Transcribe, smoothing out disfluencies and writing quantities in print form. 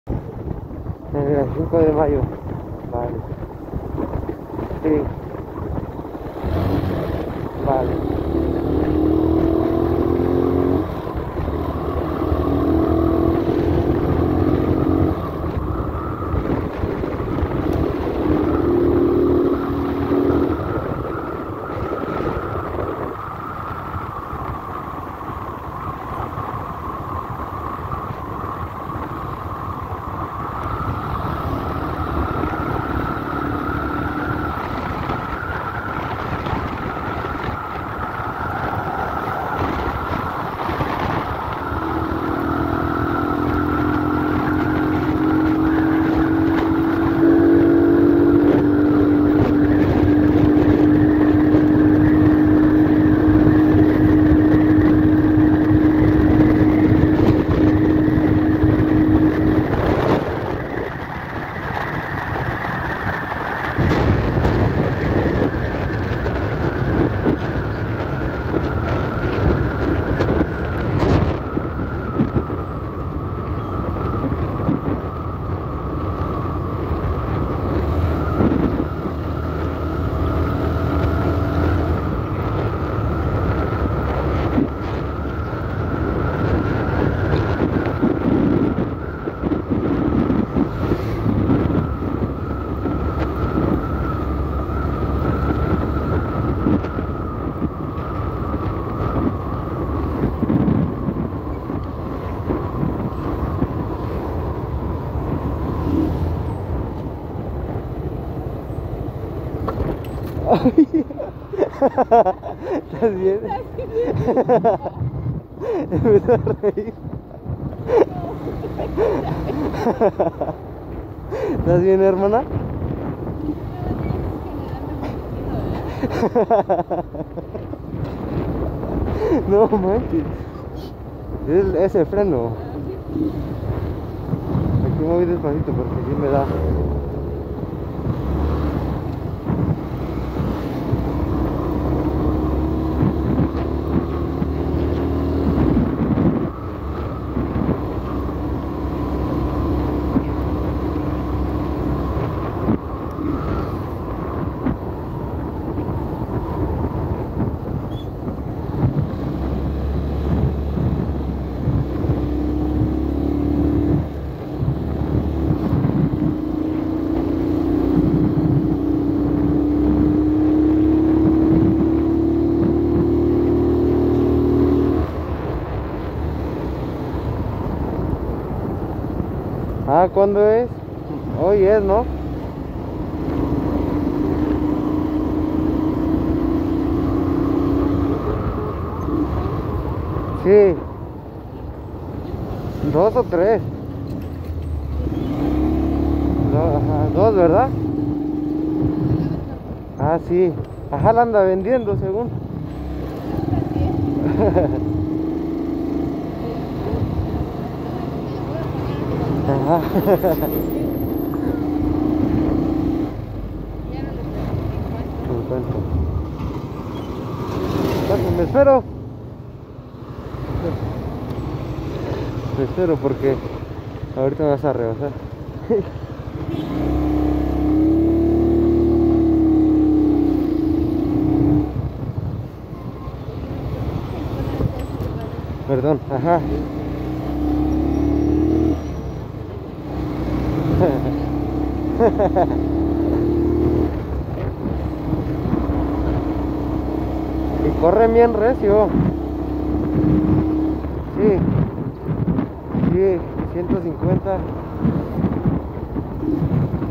El 5 de mayo. Vale. Sí. Vale. ¿Estás bien? Empezó a reír. ¿Estás bien, hermana? No manches. Es ese freno. Aquí me voy despacito porque sí me da. Ah, ¿cuándo es? Hoy es, ¿no? Sí. 2 o 3. No, ajá, 2, ¿verdad? Ah, sí. Ajá, la anda vendiendo, según. Ajá. 50. Entonces, me espero. Me espero porque ahorita me vas a rebasar. Perdón, ajá. Y corre bien recio. Sí. Sí, 150.